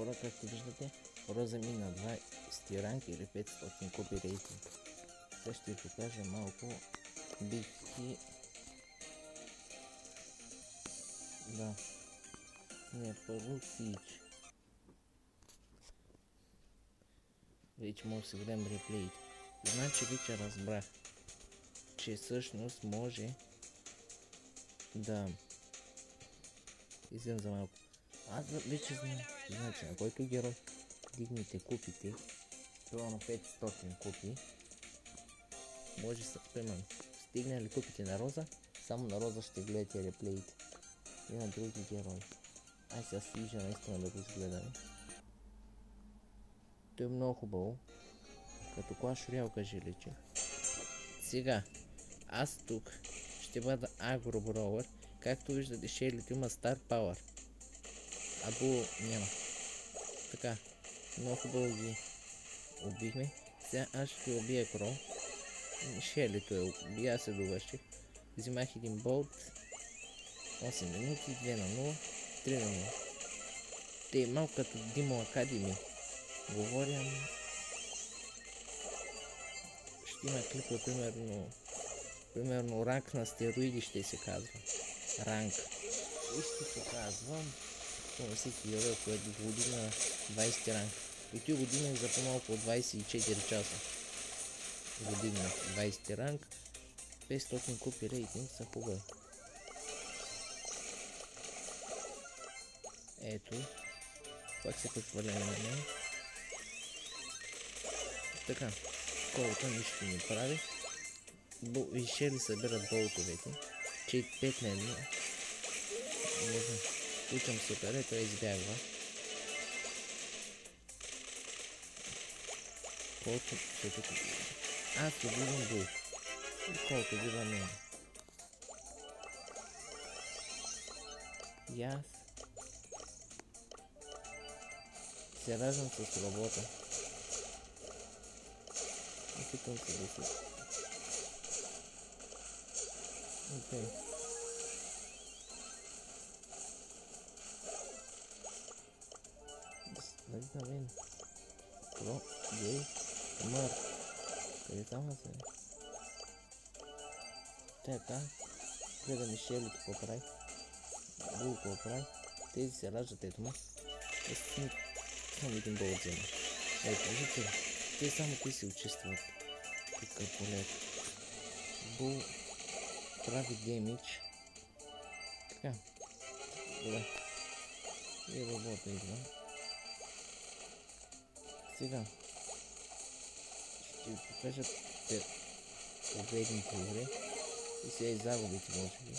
хора, както виждате, Роза мина 20 ранг или 500 купи рейтинг. Сега ще ви покажа малко битки. Да. Не, първо Сич. Вече може да си гледам реплеите. Значи вече разбрах, че всъщност може да... Излизам за малко. Аз вече знам. Значи на който герой дигнете купите, това на 500 купи, може, примерно, стигне ли купите на Роза, само на Роза ще гледате реплеите. И на други герои. Ай сега Сижа наистина да го изгледаме. Той е много хубаво. Като Clash Royale кажи личи. Сега, аз тук ще бъда Агро Броуър. Както виждате, Шейлито има Star Power. Або няма. Така, много хубаво ги убихме. Сега аз ще убия Кроу. Шейлито е убия, аз се довърших. Взимах един болт. 8 минути, 2 на 0, 3 на 0. Те е малко като Demo Academy. Говоря... Ще има клипа, примерно ранг на стероиди ще се казва. Ранг. И ще показвам всеки герой, който го дигна 20 ранг. И той го дигнах за по-малко от 24 часа. Го дигнах 20 ранг. 500 купи рейтинг са хубави. Ето. Пак се прехвърляме на нея. Така. Колата нищо не прави. И Шели събират болтовете. 5 на 1. Не знам. Включам супер, той избягва. Колко се тук... Аз убивам Бул. И колко убива мен. И аз се раждам с робота. Опитвам се да се... Окей. Нали на мен? Про, гей, мър. Къде там се? Така. Гледаме Шелито какво прави. Бул какво прави. Тези се раждат, ето ма. Само един бол взема. Ето, виждате. Те само кои се очистват. Тук е полето. Бул прави демидж. Така. Добре. И робота идва. Сега. Ще ви покажа победните игри. И сега и загубите може би.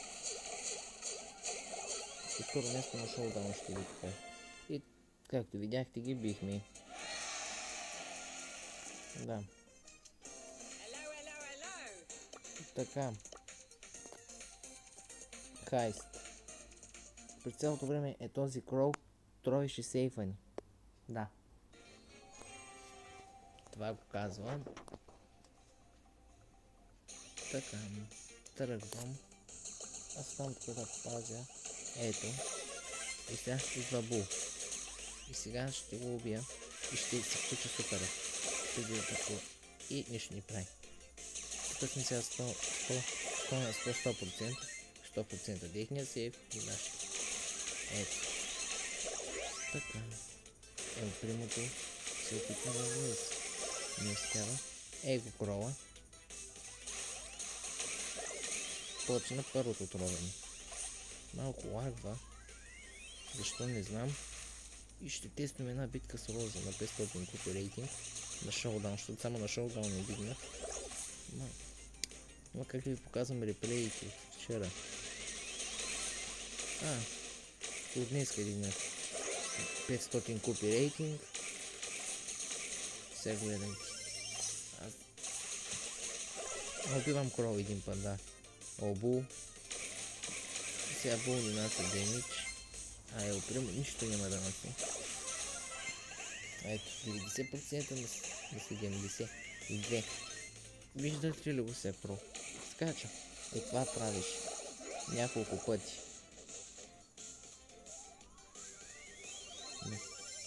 И второ място на шоудаун ще ви покажа. И както видяхте ги бихме. Да. Така. Хайст. През цялото време е този Кроу троеше сейфани. Да. Това го казвам. Така. Тръгвам. Аз там тук да пазя. Ето. И сега ще идва Бул. И сега ще го убия. И ще се включа супера. Ще го атакува. И нищо не прави. Тук сме сега 100%. 100% техния сейф и наш. Ето. Така. Ето примото се опитва да влезе. Не успява. Его Кроуа. Почна първото тровене. Малко лагва. Защо не знам. И ще тестваме една битка с Роза на 500 купи рейтинг. На шоудаун, защото само на шоудаун не дигнах. Но как да ви показвам реплеите от вчера. От днес дигнах 500 купи рейтинг. Сега гледайте. Аз убивам Кроу един път, да. Бул. Сега Бул не нася демидж. Прямо нищо няма да носи. Ето, 90% на 72. Виждате ли го се Кроу? Скача. И това правиш няколко пъти.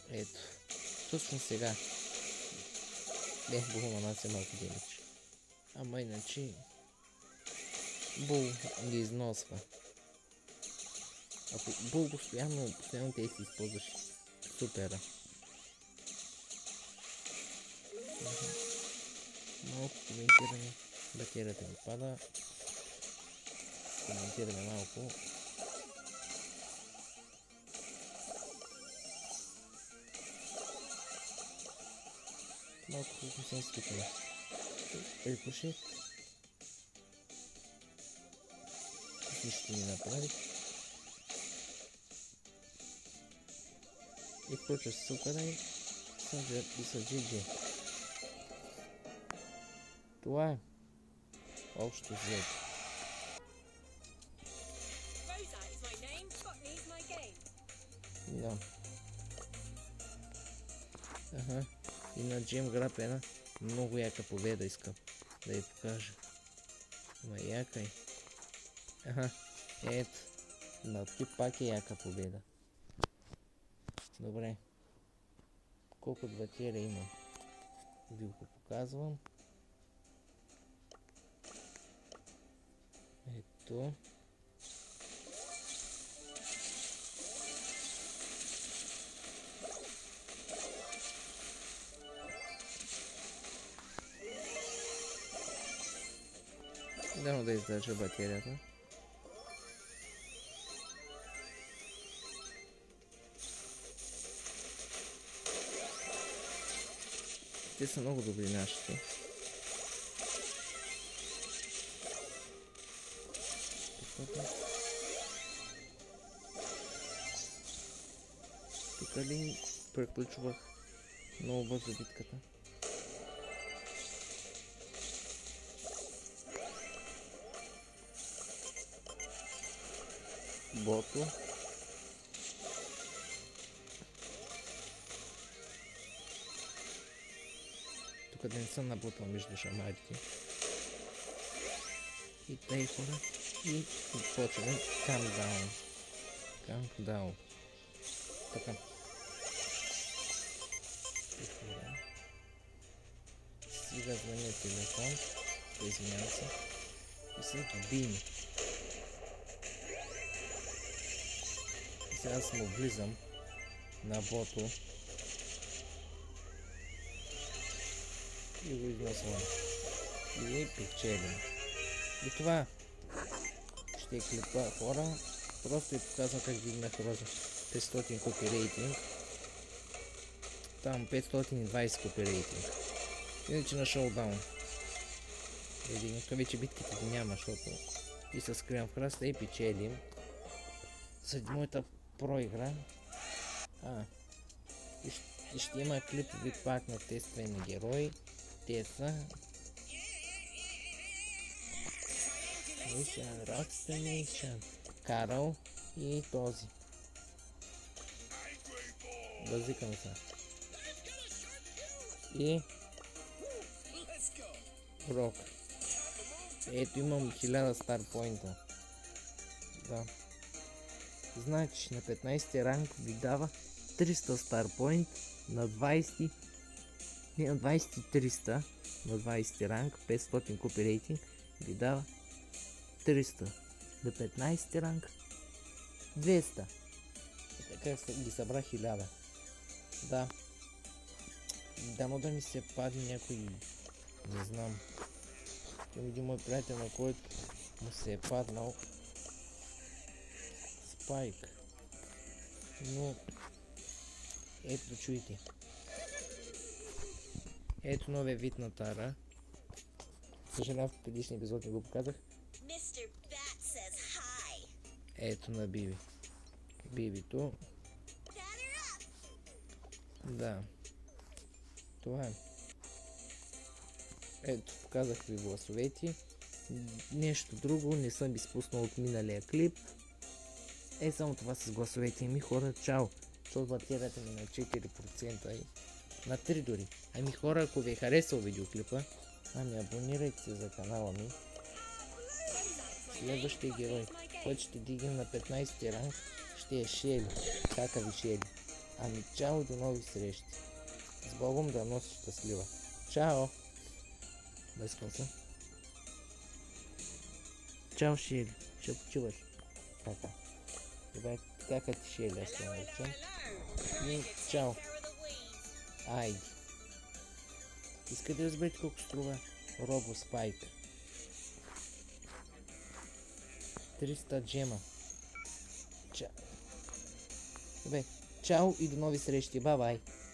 Ето. Точно сега. Булманът е малко демидж. Ама иначе Бул ги износва. Ако Бул постоянно те си използваш супера. Малко коментираме. Батерията ми пада. Коментираме малко. Малко не съм скипал. Рикошет. Нищо не направи. И включва супера и са GG. Това е. Общо взето. Да. Аха. И на Джим Граб една много яка победа искам да я покажа. Ма яка е. Аха. Ето. На ти пак е яка победа. Добре. Колко батерия има? Ви го показвам. Ето. Дано да издържа батерията. Те са много добри нашите. Тук ли преключвах много бързо битката? Бото. Тук да не съм набутал между шамарите. И тъй хора. И почваме countdown. Countdown. Така. Сега звъня телефон. Извинявам се. И всеки бини. И сега аз му влизам на бото. И го износвам. И печелим. И това ще клипа хора. Просто ви показвам как дигнах роза. 500 копи рейтинг. Там 520 копи рейтинг. Иначе на шоудаун. Вече битките няма, защото и с крем в храста и печелим. Заради моята проигра. И ще има клипови пак на тестване на герои. Те са Nation, Rockstar Nation, Карл и този. Базикам се. И Рок. Ето имам 1000 старпоинта. Да. Значи на 15 ранг ви дава 300 старпоинт, на 20 не на 20 300, на 20 ранг 500 копи рейтинг ви дава 300, на 15 ранг 200. И така ги събрах 1000. Да. Дано да ми се падне някой, не знам. Към един мой приятел, на който му се е паднал Спайк. Но ето чуйте. Ето новия вид на Тара. Съжалявам, в предишния епизод не го показах. Ето на Биби. Бибито. Да. Това е. Ето, показах ви гласовете. Нещо друго не съм изпуснал от миналия клип. Е, само това с гласовете ми, хора, чао. Защото батерията ми на 4% и на 3 дори. Ами хора, ако ви е харесал видеоклипа, абонирайте се за канала ми. Следващия герой, който ще дигнем на 15 ранг, ще е Шели. Кака ви Шели. Ами чао, до нови срещи. С Богом, да носи щастлива. Чао! Блъскам се. Чао, Шили. Ще почиваш. Така. Добре, така ти Шили, аз ще наричам. И чао. Айде. Искате да разберете колко струва Робо Спайк? 300 джема. Добре, чао и до нови срещи. Бай-бай.